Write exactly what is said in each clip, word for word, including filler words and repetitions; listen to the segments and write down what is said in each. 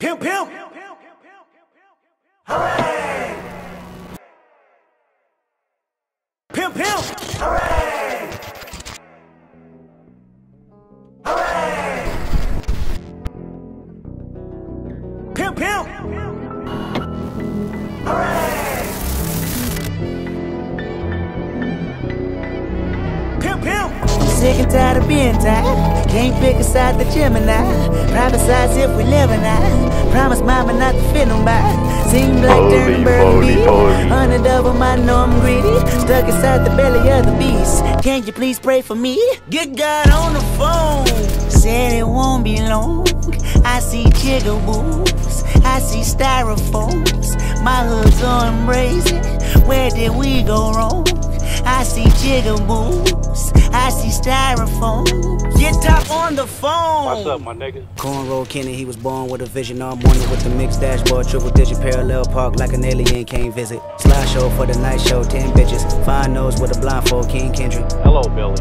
Pimp, pimp. Hooray! Pimp, pimp. Hooray! Hooray! Pimp, pimp. Hooray! Pimp, pimp. Sick and tired of being tired. Can't pick a side the Gemini. Prophesize if we live or not. Promise mama not to fit nobody. Seem like turning burgundy. Hundred of them, I know I'm greedy. Stuck inside the belly of the beast. Can you please pray for me? Get God on the phone. Said it won't be long. I see jigaboos. I see styrofoams. My hood's on brazen. Where did we go wrong? I see jigaboos. I see styrofoam. Get top on the phone. What's up, my nigga? Cornrow Kenny, he was born with a vision all morning with the mixed dashboard, triple digit parallel park like an alien came visit. Slideshow for the night show, ten bitches. Fine nose with a blindfold, King Kendrick. Hello, Billy.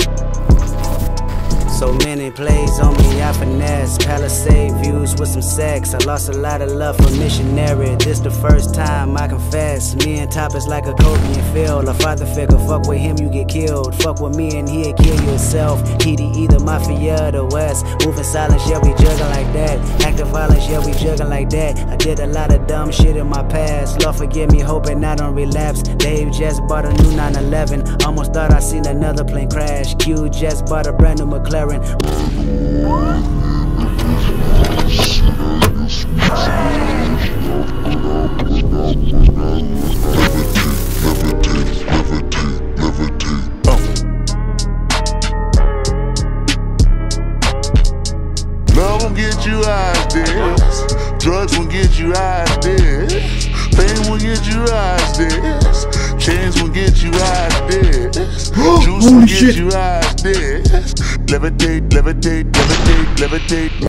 So many plays on me, I finesse. Palisade views with some sex. I lost a lot of love for missionary. This the first time I confess. Me and Top is like a Kobe and Phil. A father figure, fuck with him, you get killed. Fuck with me and he'll kill yourself. He the either mafia or the West. Moving silence, yeah, we juggling like that. Active violence, yeah, we juggling like that. I did a lot of dumb shit in my past. Lord forgive me, hoping I don't relapse. Dave just bought a new nine eleven. Almost thought I seen another plane crash. Q just bought a brand new McLaren. Now love won't get you out this. Drugs won't get you out this. Fame won't get you out this. Chains won't get you out this. Juice won't get you out this. Levitate, levitate, levitate, levitate.